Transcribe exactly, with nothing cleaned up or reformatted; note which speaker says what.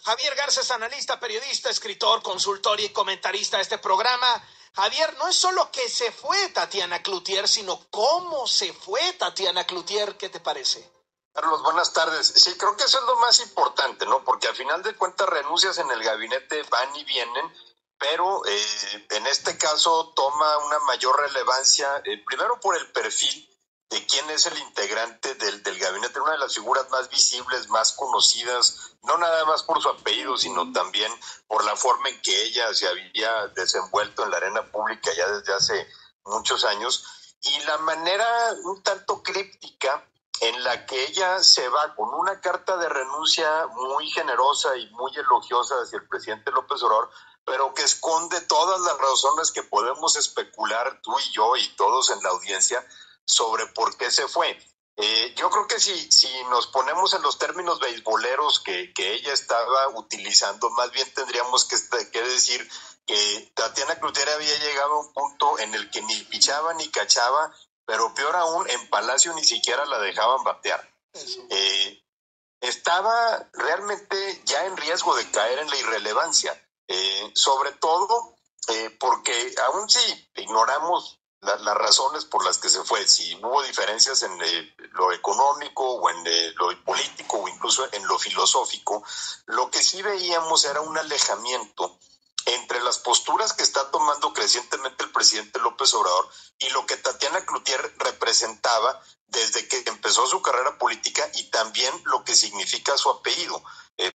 Speaker 1: Javier Garza es analista, periodista, escritor, consultor y comentarista de este programa. Javier, no es solo que se fue Tatiana Clouthier, sino cómo se fue Tatiana Clouthier. ¿Qué te parece?
Speaker 2: Carlos, buenas tardes. Sí, creo que eso es lo más importante, ¿no? Porque al final de cuentas renuncias en el gabinete van y vienen, pero eh, en este caso toma una mayor relevancia, eh, primero por el perfil de quién es el integrante del, del gabinete, una de las figuras más visibles, más conocidas, no nada más por su apellido, sino también por la forma en que ella se había desenvuelto en la arena pública ya desde hace muchos años, y la manera un tanto críptica en la que ella se va con una carta de renuncia muy generosa y muy elogiosa hacia el presidente López Obrador, pero que esconde todas las razones que podemos especular tú y yo y todos en la audiencia sobre por qué se fue. Eh, yo creo que si, si nos ponemos en los términos beisboleros que, que ella estaba utilizando, más bien tendríamos que, que decir que Tatiana Clouthier había llegado a un punto en el que ni pichaba ni cachaba, pero peor aún, en Palacio ni siquiera la dejaban batear. Eh, estaba realmente ya en riesgo de caer en la irrelevancia, eh, sobre todo eh, porque aún si ignoramos la, las razones por las que se fue, si hubo diferencias en eh, lo económico o en eh, lo político o incluso en lo filosófico, lo que sí veíamos era un alejamiento entre las posturas que está tomando crecientemente el presidente López Obrador y lo que Tatiana Clouthier representaba desde que empezó su carrera política y también lo que significa su apellido. Eh,